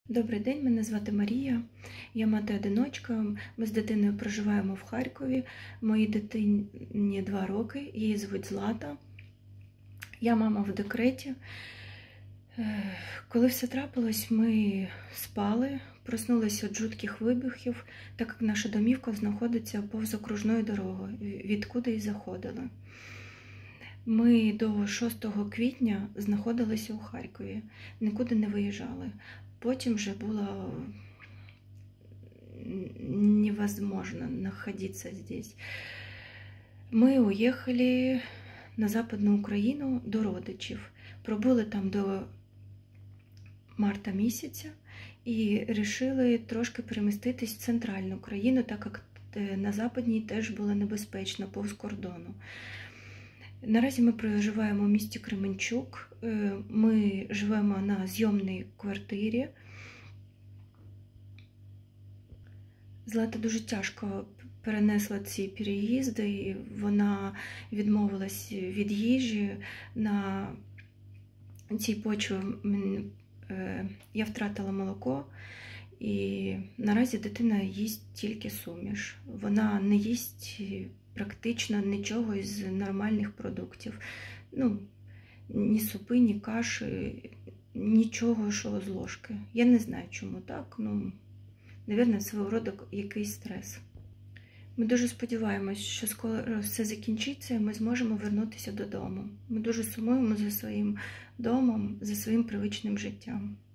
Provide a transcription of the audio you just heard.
Добрий день, мене звати Марія, я мати-одиночка, ми з дитиною проживаємо в Харкові, моїй дитині 2 роки, її звуть Злата, я мама в декреті. Коли все трапилось, ми спали, проснулися від жутких вибухів, так як наша домівка знаходиться повз окружною дорогою, відкуди і заходили. Ми до 6 квітня знаходилися у Харкові, нікуди не виїжджали. Потім вже было невозможно находиться здесь. Ми уїхали на Западну Україну до родичів. Пробули там до марта місяця і вирішили трошки переміститись в центральну Україну, так як на Западній теж було небезпечно повз кордону. Наразі ми проживаємо в місті Кременчук, ми живемо на зйомній квартирі. Злата дуже тяжко перенесла ці переїзди, і вона відмовилась від їжі. На цій почві я втратила молоко, і наразі дитина їсть тільки суміш. Вона не їсть практично нічого із нормальних продуктів. Ні супи, ні каші, нічого, що з ложки. Я не знаю, чому так. Навірно, свого роду якийсь стрес. Ми дуже сподіваємось, що скоро все закінчиться і ми зможемо повернутися додому. Ми дуже сумуємо за своїм домом, за своїм привичним життям.